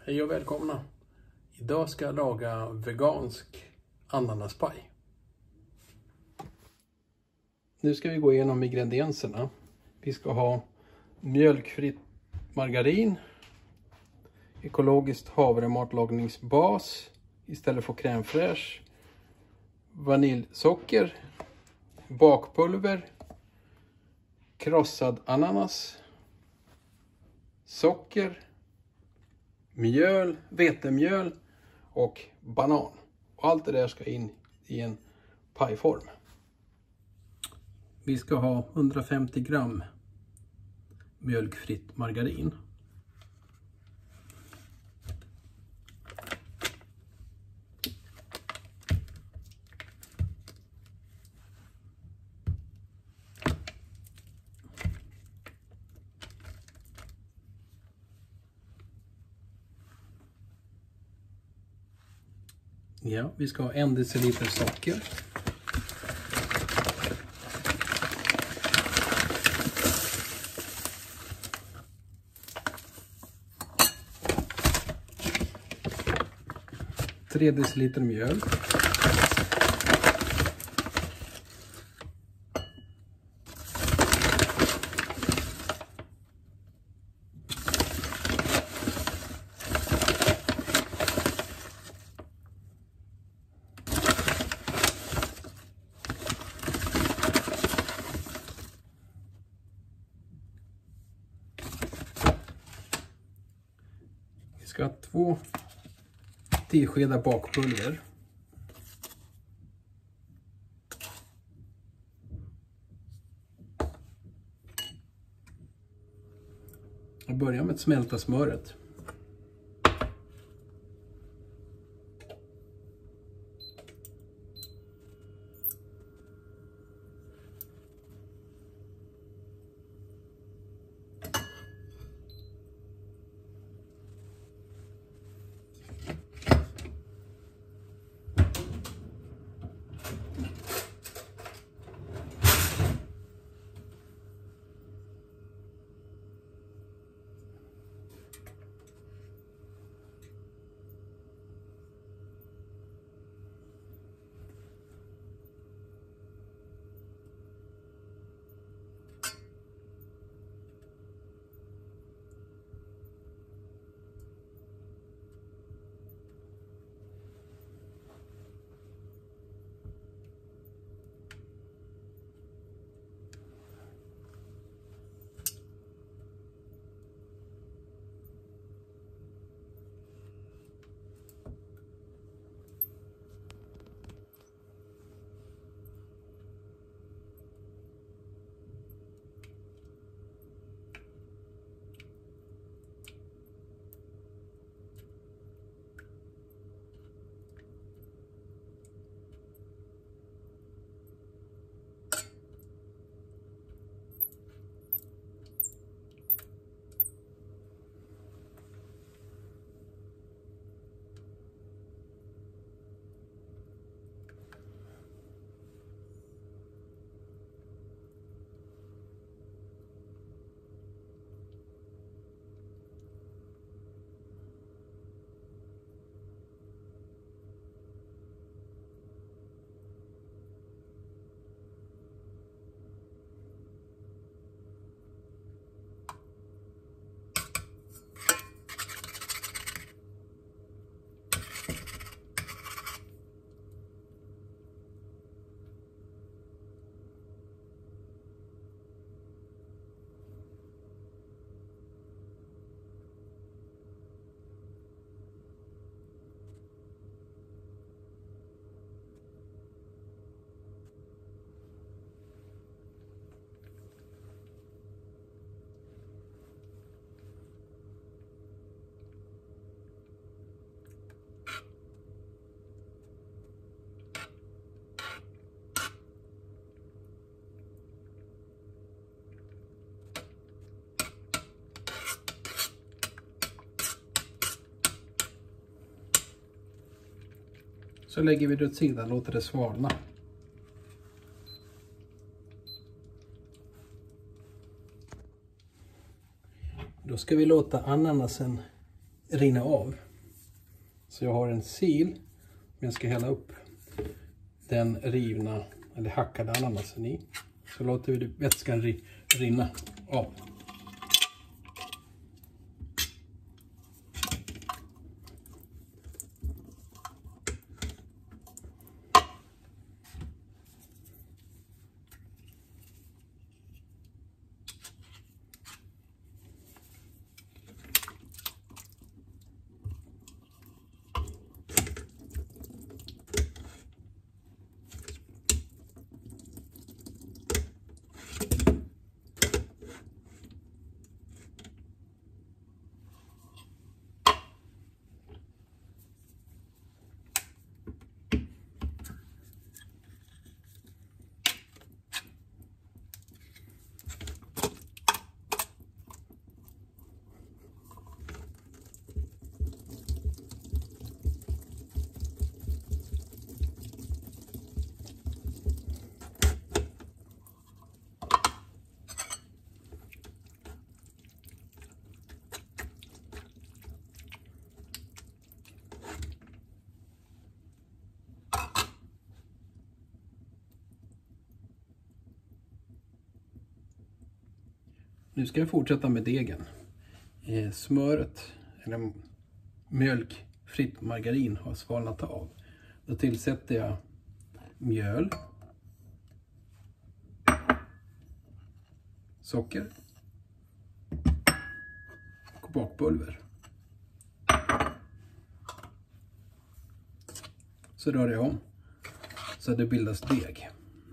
Hej och välkomna! Idag ska jag laga vegansk ananaspaj. Nu ska vi gå igenom ingredienserna. Vi ska ha mjölkfritt margarin, ekologiskt havrematlagningsbas istället för crème fraîche, vaniljsocker, bakpulver, krossad ananas, socker, mjöl, vetemjöl och banan. Och allt det där ska in i en pajform. Vi ska ha 150 gram mjölkfritt margarin. Ja, vi ska ha 1 deciliter socker. Tre deciliter mjöl. Vi ska ha 2 teskedar bakpulver. Jag börjar med att smälta smöret. Så lägger vi det åt sidan och låter det svalna. Då ska vi låta ananasen rinna av. Så jag har en sil, men jag ska hälla upp den rivna eller hackade ananasen i. Så låter vi vätskan rinna av. Nu ska jag fortsätta med degen. Smöret, eller mjölkfritt margarin, har svalnat av. Då tillsätter jag mjöl, socker och bakpulver. Så rör jag om så att det bildas deg.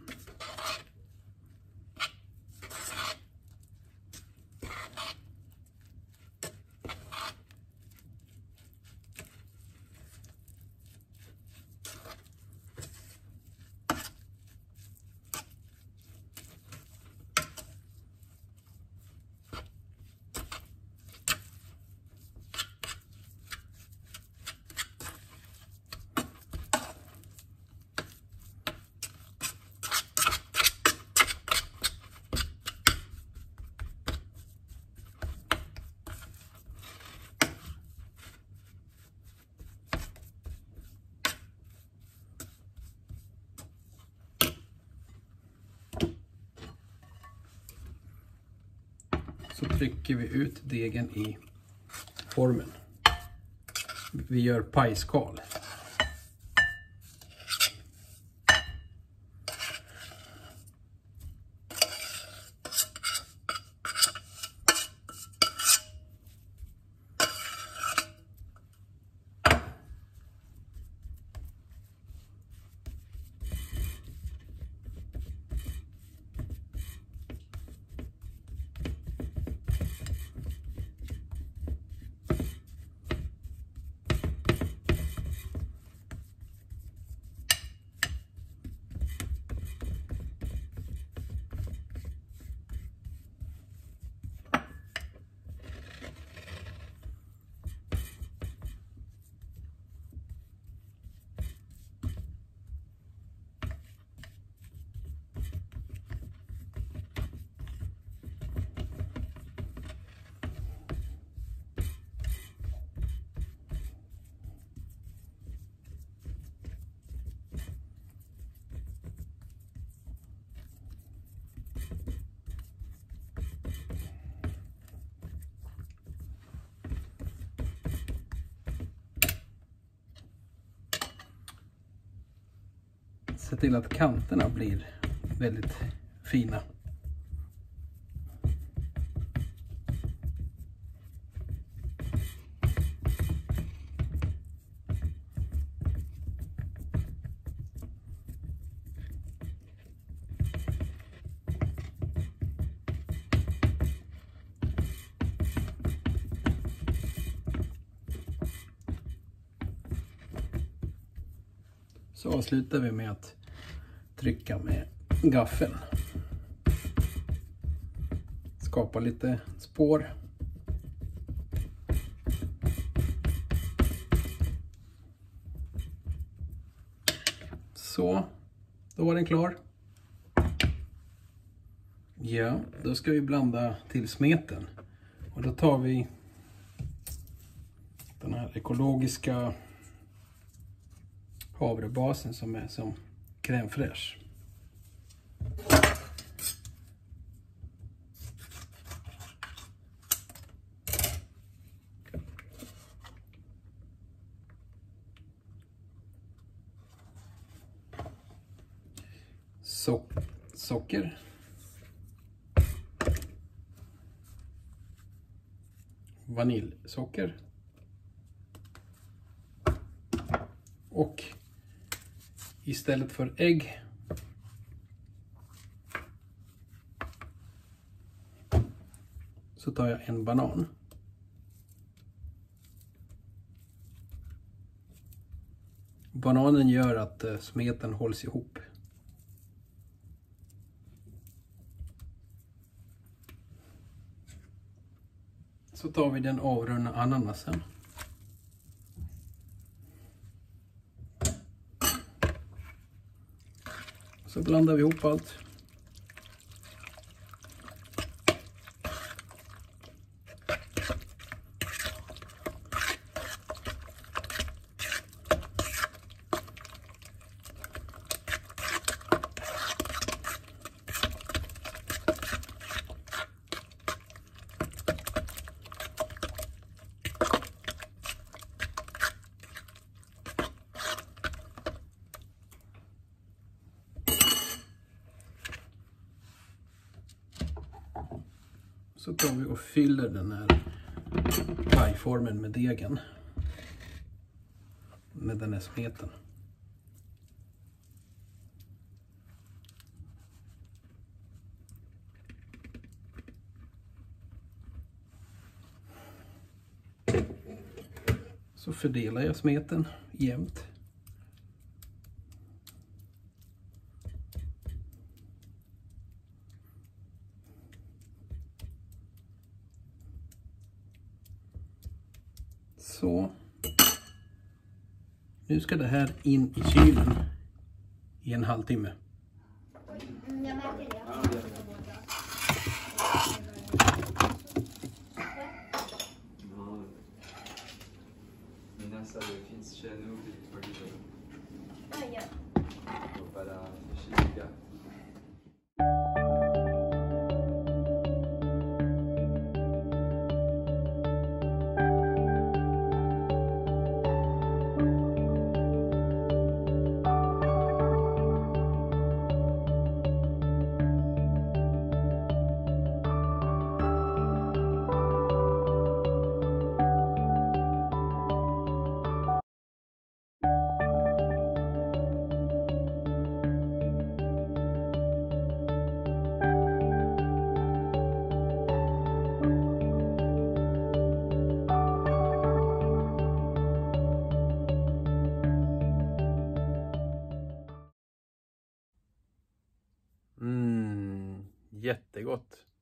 Så trycker vi ut degen i formen. Vi gör pajskal. Se till att kanterna blir väldigt fina. Så avslutar vi med att trycka med gaffeln. Skapa lite spår. Så, då var den klar. Ja, då ska vi blanda till smeten. Och då tar vi den här ekologiska havrebasen som är som crème fraîche. Socker. Vaniljsocker. Och istället för ägg så tar jag en banan. Bananen gör att smeten hålls ihop. Så tar vi den avrunna ananasen. Så blandar vi ihop allt. Så tar vi och fyller den här pajformen med degen. Med den här smeten. Så fördelar jag smeten jämnt. Så. Nu ska det här in i kylen i en halvtimme. Ça le finns chez nous på Lidl. Ah ja. Och bara kika. Jättegott.